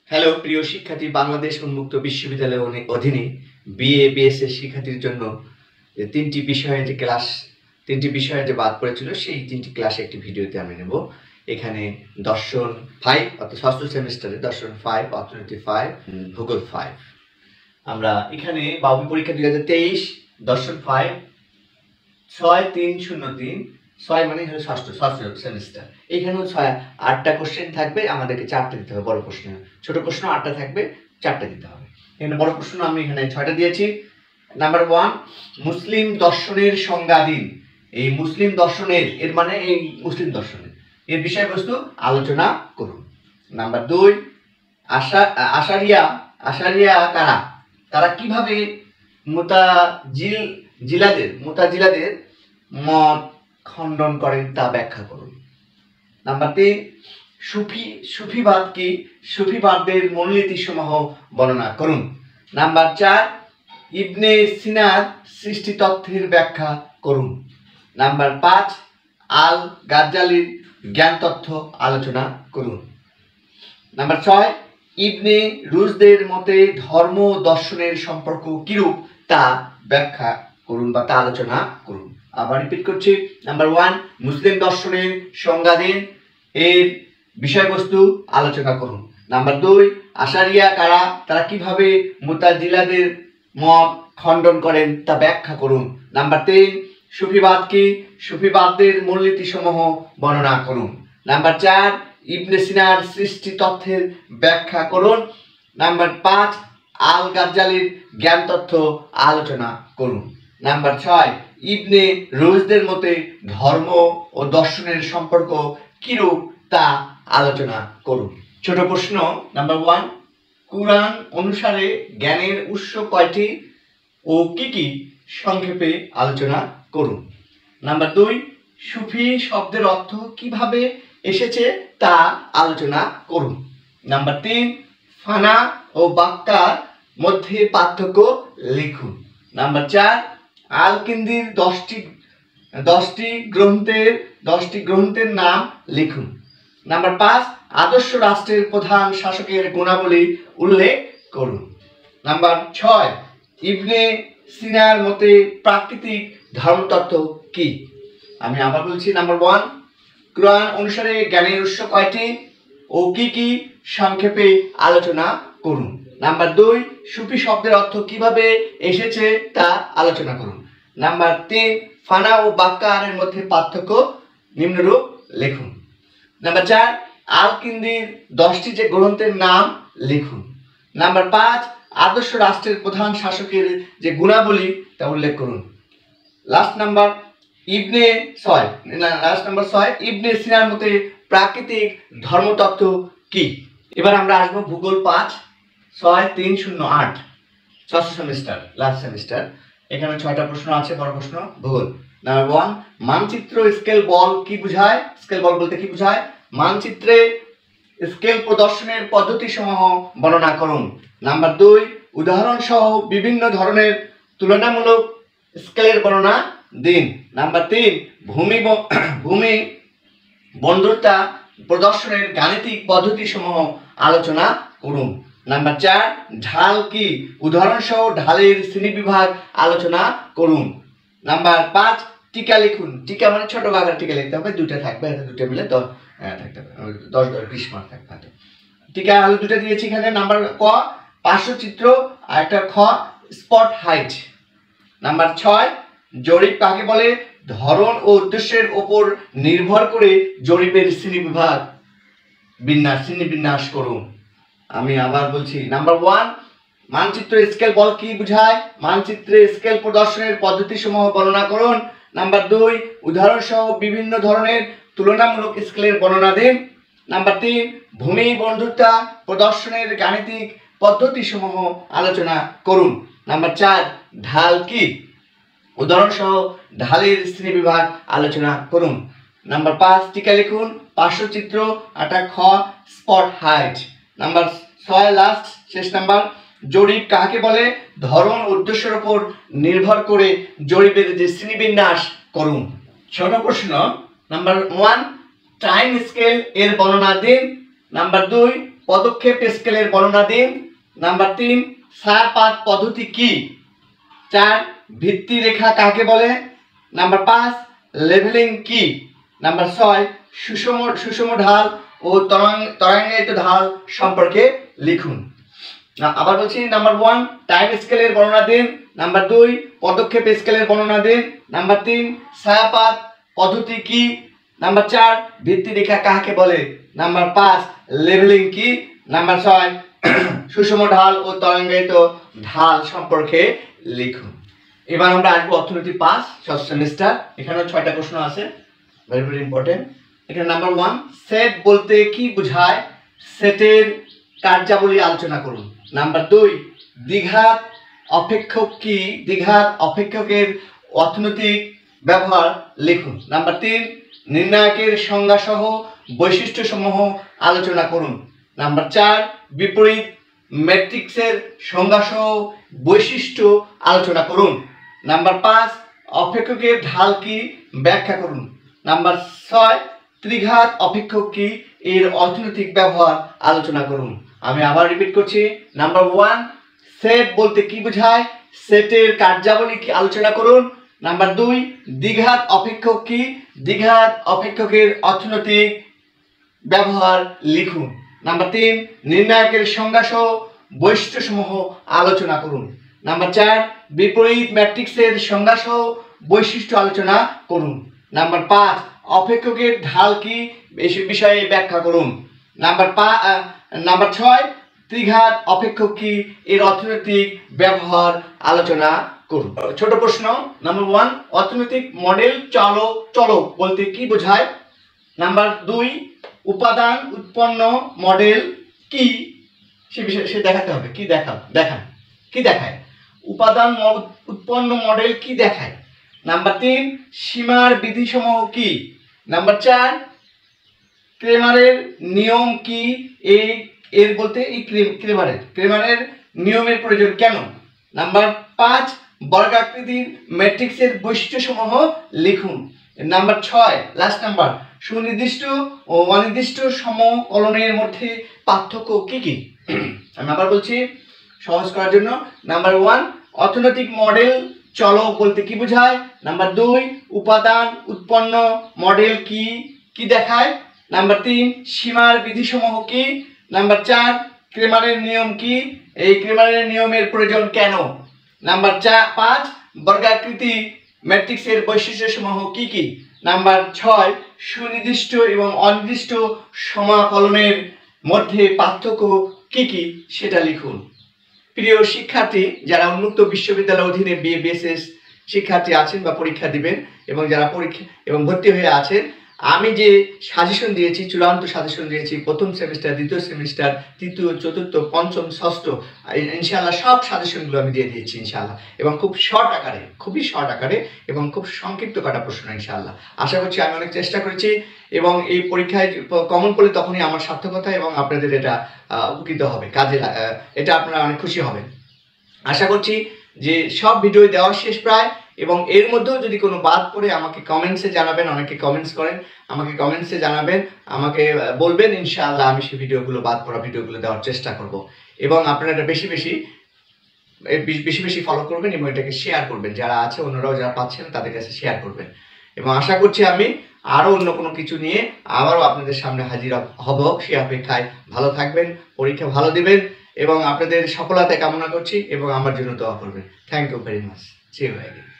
Hello প্রিয় শিক্ষার্থী, বাংলাদেশ উন্মুক্ত বিশ্ববিদ্যালয়ের অধীনে বিএ বিএসএস শিক্ষার্থীর জন্য তিনটি বিষয়ের যে বাদ পড়েছিল সেই তিনটি ক্লাসে একটি ভিডিওতে আমি নেব। এখানে দর্শন 5 অর্থাৎ ষষ্ঠ সেমিস্টারে দর্শন 5, অর্থনীতি 5, ভূগোল 5। আমরা এখানে বাবু পরীক্ষা 2023 দর্শন 5 6303 6 মানে হলো ষষ্ঠ সেমিস্টার। এখানেও 8টা কোশ্চেন থাকবে, আমাদেরকে 4টা দিতে হবে। বড় প্রশ্ন, ছোট প্রশ্ন 8টা থাকবে, 4টা দিতে হবে। এখানে বড় প্রশ্ন আমি এখানে 6টা দিয়েছি। নাম্বার 1, মুসলিম দর্শনের সংজ্ঞা দিন। এই মুসলিম দর্শনের এর মানে এই মুসলিম দর্শনের এর বিষয়বস্তু আলোচনা করুন। নাম্বার 2, আশারিয়া কারা, তারা কিভাবে মুতাজিলাদের মত খণ্ডন করেন তা ব্যাখ্যা করুন। নাম্বার 3, সুফিবাদ কি, সুফিবাদের মূলনীতি সমূহ বর্ণনা করুন। নাম্বার 4, ইবনে সিনার সৃষ্টি তত্ত্বের ব্যাখ্যা করুন। নাম্বার 5, আল গাজ্জালির জ্ঞান তত্ত্ব আলোচনা করুন। নাম্বার 6, ইবনে রুশদের মতে ধর্ম দর্শনের সম্পর্ক কিরূপ তা ব্যাখ্যা করুন বা তা আলোচনা করুন। আবার রিপিট করছি। নাম্বার 1, মুসলিম দর্শনের সংজ্ঞা দিন, এর বিষয়বস্তু আলোচনা করুন। নাম্বার 2, আশারিয়া কারা, তারা কিভাবে মুতাজিলাদের মত খণ্ডন করেন তা ব্যাখ্যা করুন। নাম্বার 3, সুফিবাদ কি, সুফিবাদের মূলনীতি সমূহ বর্ণনা করুন। নাম্বার 4, ইবনে সিনার সৃষ্টি তত্ত্বের ব্যাখ্যা করুন। নাম্বার 5, আল গাজ্জালির জ্ঞান তত্ত্ব আলোচনা করুন। নাম্বার 6, ইবনে রুশদের মতে ধর্ম ও দর্শনের সম্পর্ক কিরূপ তা আলোচনা করুন। ছোট প্রশ্ন নাম্বার 1, কুরআন অনুসারে জ্ঞানের উৎস কয়টি ও কি কি সংক্ষেপে আলোচনা করুন। নাম্বার 2, সুফি শব্দের অর্থ কিভাবে এসেছে তা আলোচনা করুন। নাম্বার 3, ফানা ও বাক্কার মধ্যে পার্থক্য লিখুন। নাম্বার 4, আল কিন্দির 10টি গ্রন্থের নাম লিখুন। নাম্বার 5, আদর্শ রাষ্ট্রের প্রধান শাসকের গুণাবলী উল্লেখ করুন। নাম্বার 6, ইবনে সিনার মতে প্রাকৃতিক ধর্মতত্ত্ব কি। আমি আবার বলছি। নাম্বার 1, কুরআন অনুসারে জ্ঞানের উৎস কয়টি ও কি কি সংক্ষেপে আলোচনা করুন। নাম্বার 2, সুফি শব্দের অর্থ কিভাবে এসেছে তা আলোচনা করুন। নাম্বার 3, ফানা ও বাক্কারের মধ্যে পার্থক্য নিম্নরূপ লিখুন। নাম্বার 4, আল কিন্দির 10টি যে গ্রন্থের নাম লিখুন। নাম্বার 5, আদর্শ রাষ্ট্রের প্রধান শাসকের যে গুণাবলী তা উল্লেখ করুন। লাস্ট নাম্বার 6, ইবনে সিনার মতে প্রাকৃতিক ধর্মতত্ত্ব কি। এবার আমরা আসবো ভূগোল 5 6308 ষষ্ঠ সেমিস্টার, লাস্ট সেমিস্টার। এখানে 6টা প্রশ্ন আছে। বড় প্রশ্ন ভূগোল। নাম্বার 1, মানচিত্র স্কেল বল কি বোঝায়। স্কেল বল বলতে কি বোঝায়। মানচিত্রে স্কেল প্রদর্শনের পদ্ধতি সমূহ বর্ণনা করুন। নাম্বার 2, উদাহরণ সহ বিভিন্ন ধরনের তুলনামূলক স্কেলের বর্ণনা দিন। নাম্বার 3, ভূমি বন্ধুতা প্রদর্শনের গাণিতিক পদ্ধতি সমূহ আলোচনা করুন। নাম্বার 4, ঢাল কি, উদাহরণ সহ ঢালের শ্রেণীবিভাগ আলোচনা করুন। নাম্বার 5, টিকা লিখুন। টিকা মানে ছোট আকারে টিকা লিখতে হবে, 2টা থাকবে, 2টা মিলে 10-20 মার্ক থাকবে। টিকা হলো 2টা দিয়েছি এখানে। নাম্বার ক, পার্শ্বচিত্র, আর একটা খ, স্পট হাইট। নাম্বার 6, জরিপ কাকে বলে। ধরন ও উদ্দেশ্যের উপর নির্ভর করে জরিপের শ্রেণীবিন্যাস করুন। আমি আবার বলছি। নাম্বার 1, মানচিত্র স্কেল বল কি বোঝায়। মানচিত্রে স্কেল প্রদর্শনের পদ্ধতি সমূহ বর্ণনা করুন। নাম্বার 2, উদাহরণ সহ বিভিন্ন ধরনের তুলনামূলক স্কেলের বর্ণনা দিন। নাম্বার 3, ভূমি বন্ধুতা প্রদর্শনের গাণিতিক পদ্ধতি সমূহ আলোচনা করুন। নাম্বার 4, ঢাল কি, উদাহরণ সহ ঢালের শ্রেণীবিভাগ আলোচনা করুন। নাম্বার 5, টিকা লিখুন। পার্শ্বচিত্র, একটা খ, স্পট হাইট। নাম্বার 6, লাস্ট শেষ নাম্বার, জরিপ কাকে বলে। ধরন উদ্দেশ্যের উপর নির্ভর করে জরিপের যে শ্রেণীবিন্যাস করুন। ছোট প্রশ্ন নাম্বার 1, টাইম স্কেল এর বর্ণনা দিন। নাম্বার 2, পদক্ষেপ স্কেলের বর্ণনা দিন। নাম্বার 3 ছায়াপাত পদ্ধতি কি? 4 ভিত্তি রেখা কাকে বলে? নাম্বার 5 লেভেলিং কি? নাম্বার 6 সুষম ঢাল ও তরঙ্গায়িত ঢাল সম্পর্কে লিখুন। আবার বলছি, নাম্বার 1 টাইম স্কেলের বর্ণনা দিন। নাম্বার 2 পদক্ষেপ স্কেলের বর্ণনা দিন। নাম্বার 3 ছায়াপাত পদ্ধতি কি? নাম্বার 4 ভিত্তি রেখা কাকে বলে? নাম্বার 5 লেভেলিং কি? নাম্বার 6 সুষম ঢাল ও তরঙ্গায়িত ঢাল সম্পর্কে লিখুন। এবার আমরা আসবো অর্থনীতি 5 ষষ্ঠ সেমিস্টার। এখানে 6টা প্রশ্ন আছে, ভেরি ভেরি ইম্পর্টেন্ট। এখানে নাম্বার 1 সেট বলতে কি বোঝায়? সেটের কার্যাবলী আলোচনা করুন। নাম্বার 2 দ্বিঘাত অপেক্ষক কি? দ্বিঘাত অপেক্ষকের অর্থনৈতিক ব্যবহার লিখুন। নাম্বার 3 নির্ণায়কের সংজ্ঞা সহ বৈশিষ্ট্য সমূহ আলোচনা করুন। নাম্বার 4 বিপরীত ম্যাট্রিক্সের সংজ্ঞা সহ বৈশিষ্ট্য আলোচনা করুন। নাম্বার 5 অপেক্ষকের ঢাল কি? ব্যাখ্যা করুন। নাম্বার 6 ত্রিঘাত অপেক্ষক কি? এর অর্থনৈতিক ব্যবহার আলোচনা করুন। আমি আবার রিপিট করছি। নাম্বার 1 সেট বলতে কি বোঝায়? সেটের কার্যাবলী কি আলোচনা করুন। নাম্বার 2 দ্বিঘাত অপেক্ষক কি? দ্বিঘাত অপেক্ষকের অর্থনৈতিক ব্যবহার লিখুন। নাম্বার 3 নির্ণায়কের সংজ্ঞা সহ বৈশিষ্ট্যসমূহ আলোচনা করুন। নাম্বার 4 বিপরীত ম্যাট্রিক্সের সংজ্ঞা সহ বৈশিষ্ট্য আলোচনা করুন। নাম্বার 5 অপেক্ষকের ঢাল কি? এই বিষয়ে ব্যাখ্যা করুন। নাম্বার 6 ত্রিঘাত অপেক্ষক কি? এর অর্থনৈতিক ব্যবহার আলোচনা করুন। ছোট প্রশ্ন। নাম্বার 1 অর্থনৈতিক মডেল চলক বলতে কি বোঝায়? নাম্বার 2 উপাদান উৎপন্ন মডেল কি? সে বিষয়ে সে দেখাতে হবে। কি দেখায়? উপাদান উৎপন্ন মডেল কি দেখায়? নাম্বার 3 সীমার বিধিসমূহ কি? নাম্বার 4 ক্রেমারের নিয়ম কি? এর বলতে এই ক্রেমারের নিয়মের প্রয়োজন কেন? নাম্বার 5 বর্গাকৃতির ম্যাট্রিক্সের বৈশিষ্ট্যসমূহ লিখুন। নাম্বার 6 লাস্ট নাম্বার সুনির্দিষ্ট ও অনির্দিষ্ট সমকলনের মধ্যে পার্থক্য কি কি? আমি আবার বলছি সহজ করার জন্য। নাম্বার 1 অর্থনৈতিক মডেল চলক বলতে কি বোঝায়? নাম্বার 2 উপাদান উৎপন্ন মডেল কি দেখায়? নাম্বার 3 সীমার বিধিসমূহ কি? নাম্বার 4 ক্রেমারের নিয়ম কি? এই ক্রেমারের নিয়মের প্রয়োজন কেন? নাম্বার 5 বর্গাকৃতি ম্যাট্রিক্সের বৈশিষ্ট্যসমূহ কি কি? নাম্বার 6 সুনির্দিষ্ট এবং অনির্দিষ্ট সমাকলনের মধ্যে পার্থক্য কি কি সেটা লিখুন। প্রিয় শিক্ষার্থী, যারা উন্মুক্ত বিশ্ববিদ্যালয় অধীনে BSS শিক্ষার্থী আছেন বা পরীক্ষা দিবেন এবং যারা পরীক্ষা এবং ভর্তি হয়ে আছেন, আমি যে সাজেশন দিয়েছি, চূড়ান্ত সাজেশন দিয়েছি প্রথম সেমিস্টার, দ্বিতীয় সেমিস্টার, তৃতীয়, চতুর্থ, পঞ্চম, ষষ্ঠ, ইনশাআল্লাহ সব সাজেশনগুলো আমি দিয়ে দিয়েছি ইনশাআল্লাহ, এবং খুব শর্ট আকারে, খুবই শর্ট আকারে এবং খুব সংক্ষিপ্ত কাটা প্রশ্ন ইনশাআল্লাহ। আশা করছি আমি অনেক চেষ্টা করেছি এবং এই পরীক্ষায় কমন করলে তখনই আমার সার্থকতা এবং আপনাদের এটা উপকৃত হবে, কাজে এটা আপনারা অনেক খুশি হবেন। আশা করছি যে সব ভিডিও দেওয়া শেষ প্রায়, এবং এর মধ্যেও যদি কোনো বাদ পড়ে আমাকে কমেন্টসে জানাবেন। অনেকে কমেন্টস করেন, আমাকে কমেন্টসে জানাবেন, আমাকে বলবেন, ইনশাআল্লাহ আমি সেই ভিডিওগুলো, বাদ পড়া ভিডিওগুলো দেওয়ার চেষ্টা করব। এবং আপনারা বেশি বেশি ফলো করবেন এবং এটাকে শেয়ার করবেন, যারা আছে অন্যরাও যারা পাচ্ছেন তাদের কাছে শেয়ার করবেন। এবং আশা করছি আমি আরও অন্য কোনো কিছু নিয়ে আবারও আপনাদের সামনে হাজির হব। সে অপেক্ষায় ভালো থাকবেন, পরীক্ষা ভালো দিবেন এবং আপনাদের সফলতা কামনা করছি এবং আমার জন্য দোয়া করবেন। Thank you very much. See you again.